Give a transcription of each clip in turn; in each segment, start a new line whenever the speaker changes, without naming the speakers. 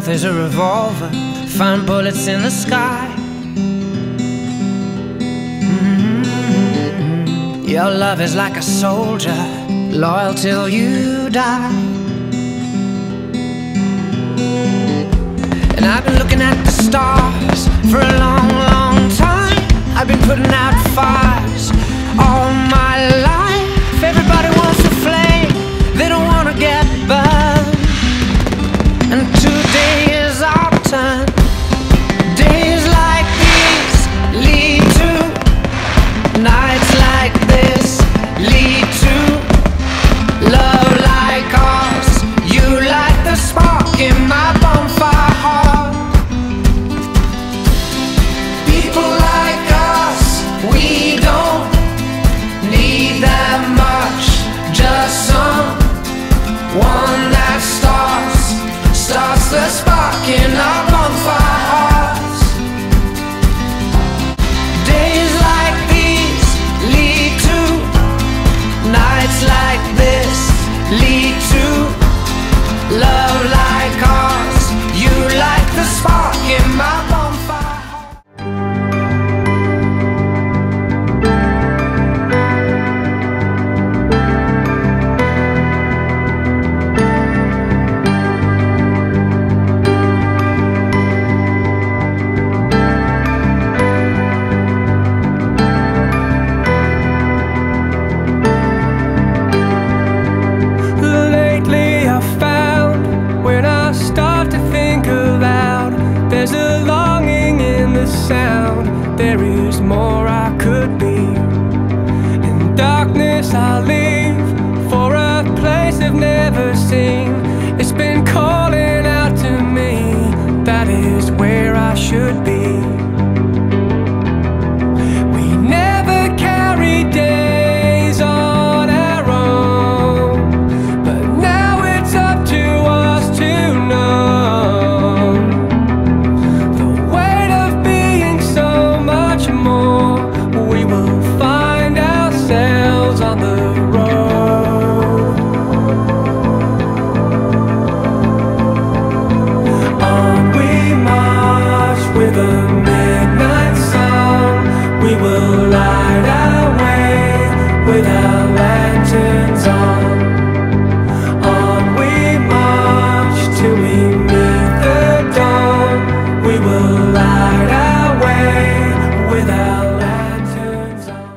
mouth is a revolver, find bullets in the sky. Your love is like a soldier, loyal till you die. And I've been looking at the stars for a long, long time. I've been putting out fires all my life. Everybody wants a flame, they don't want to get burned. And today is our turn. Days like these lead to nights like this, lead to love like ours. You light the spark in my bonfire heart. People like us, we don't need that much, just someone that starts the spark in our bonfire hearts. Days like these lead to nights like this, lead to love like ours. You light the spark in my bonfire.
There is more I could be. In darkness I leave for a place I've never seen. It's been calling out to me, that is where I should be. We never carry days on our own, but now it's up to us to know more. We will find ourselves on the road. On we march with a midnight song. We will light our way with our lanterns on. On we march till we meet the dawn. We will light our way with our lanterns on.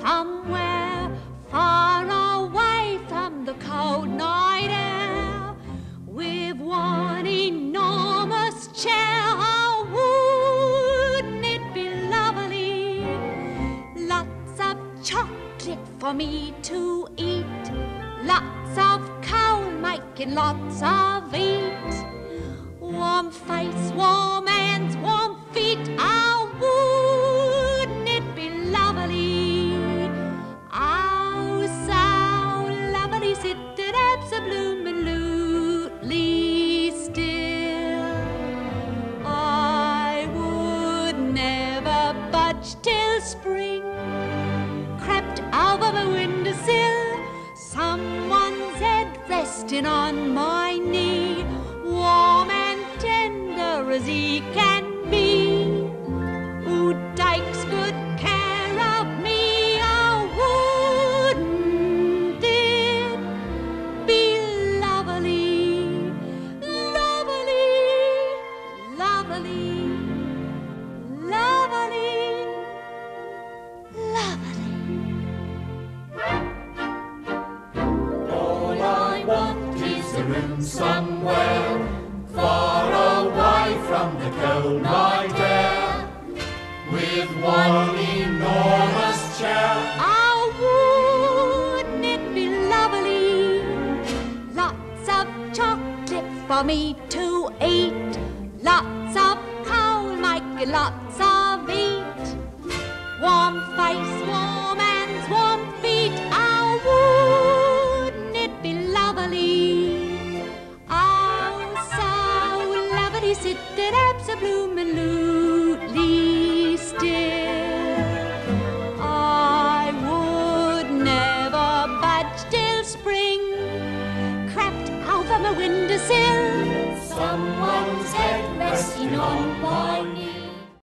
somewhere far away from the cold night air, with one enormous chair. Oh, wouldn't it be lovely? Lots of chocolate for me to eat, lots of coal making lots of heat, warm face, warm hands, warm feet. Oh, wouldn't it be lovely? Oh, so lovely, sitting absolutely still. I would never budge till spring crept over my windowsill, someone's head resting on my knee, warm and tender as he can be, who takes good care of me. Oh, wouldn't it be lovely, lovely, lovely, lovely, lovely?
All I want is a room somewhere far away from the cold night air, with one enormous chair.
Oh, wouldn't it be lovely? Lots of chocolate for me to eat, lots of coal making lots of heat, warm face, warm hands, warm feet. Oh, wouldn't it be lovely? Oh, so lovely, sitting absolutely